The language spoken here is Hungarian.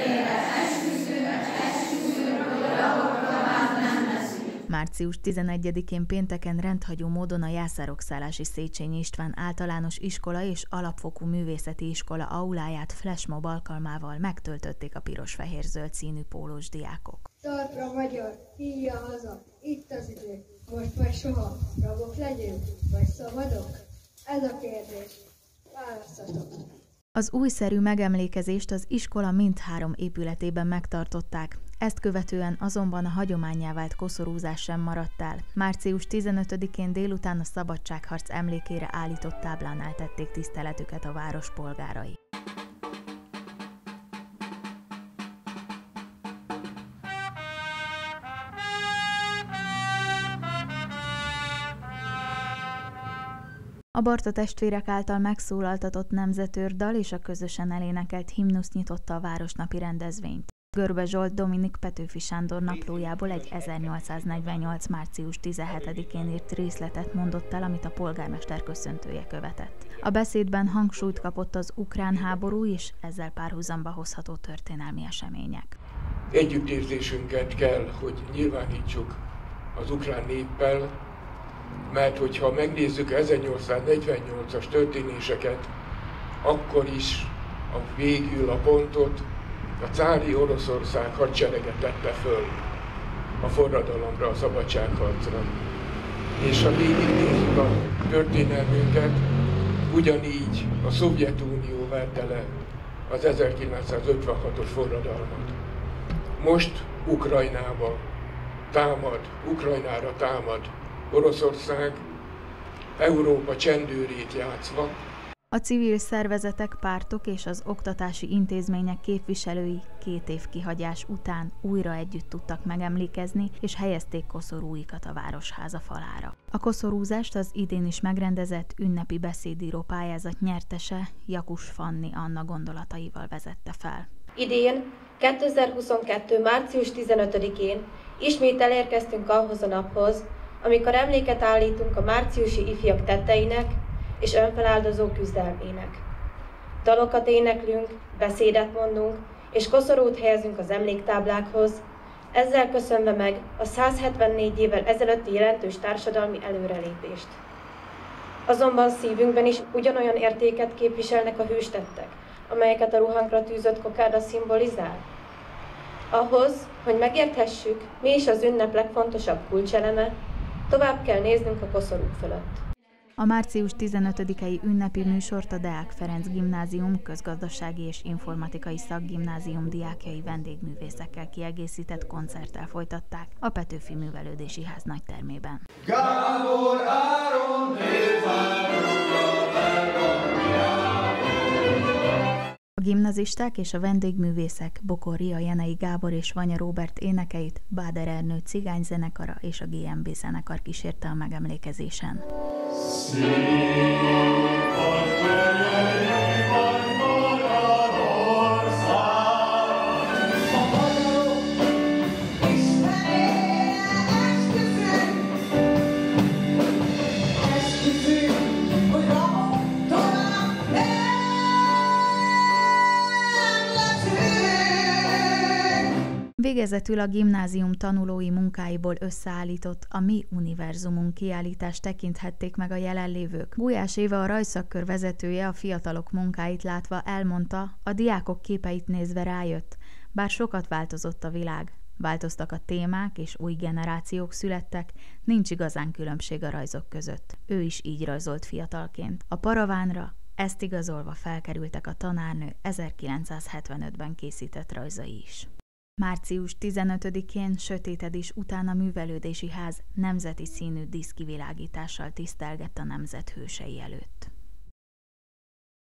Március 11-én pénteken rendhagyó módon a Jászárok-Szálási Széchenyi István Általános Iskola és Alapfokú Művészeti Iskola auláját flashmob alkalmával megtöltötték a piros-fehér-zöld színű pólós diákok. Talpra magyar, híja haza, itt az idő, most vagy soha, rabok legyünk, vagy szabadok? Ez a kérdés. Választatok. Az újszerű megemlékezést az iskola mindhárom épületében megtartották. Ezt követően azonban a hagyománnyá vált koszorúzás sem maradt el. Március 15-én délután a szabadságharc emlékére állított táblánál tették tiszteletüket a város polgárai. A Barta testvérek által megszólaltatott nemzetőrdal és a közösen elénekelt himnusz nyitotta a városnapi rendezvényt. Görbe Zsolt Dominik Petőfi Sándor naplójából egy 1848. március 17-én írt részletet mondott el, amit a polgármester köszöntője követett. A beszédben hangsúlyt kapott az ukrán háború és ezzel párhuzamba hozható történelmi események. Együttérzésünket kell, hogy nyilvánítsuk az ukrán néppel, mert hogyha megnézzük 1848-as történéseket, akkor is végül a pontot a cári Oroszország hadserege tette föl a forradalomra, a szabadságharcra. És ha végignézzük a történelmünket, ugyanígy a Szovjetunió verte le az 1956-os forradalmat. Most Ukrajnára támad Oroszország, Európa csendőrét játszva. A civil szervezetek, pártok és az oktatási intézmények képviselői 2 év kihagyás után újra együtt tudtak megemlékezni, és helyezték koszorúikat a Városháza falára. A koszorúzást az idén is megrendezett ünnepi beszédíró pályázat nyertese, Jakus Fanni Anna gondolataival vezette fel. Idén, 2022. március 15-én ismét elérkeztünk ahhoz a naphoz, amikor emléket állítunk a márciusi ifjak tetteinek és önfeláldozó küzdelmének. Dalokat éneklünk, beszédet mondunk, és koszorút helyezünk az emléktáblákhoz, ezzel köszönve meg a 174 évvel ezelőtti jelentős társadalmi előrelépést. Azonban szívünkben is ugyanolyan értéket képviselnek a hőstettek, amelyeket a ruhánkra tűzött kokárda szimbolizál. Ahhoz, hogy megérthessük, mi is az ünnep legfontosabb kulcseleme, tovább kell néznünk a koszorúk fölött. A március 15-i ünnepi műsort a Deák Ferenc Gimnázium közgazdasági és informatikai szakgimnázium diákjai vendégművészekkel kiegészített koncerttel folytatták a Petőfi Művelődési Ház nagytermében. Gábor Áron, a gimnazisták és a vendégművészek Bokor Ria Jenei Gábor és Vanya Róbert énekeit Báder Ernő cigányzenekara és a GMB zenekar kísérte a megemlékezésen. Végezetül a gimnázium tanulói munkáiból összeállított a Mi Univerzumunk kiállítást tekinthették meg a jelenlévők. Gulyás Éva, a rajzszakkör vezetője, a fiatalok munkáit látva elmondta, a diákok képeit nézve rájött, bár sokat változott a világ, változtak a témák és új generációk születtek, nincs igazán különbség a rajzok között. Ő is így rajzolt fiatalként. A paravánra ezt igazolva felkerültek a tanárnő 1975-ben készített rajzai is. Március 15-én sötétedés után a Művelődési Ház nemzeti színű díszkivilágítással tisztelgett a nemzet hősei előtt.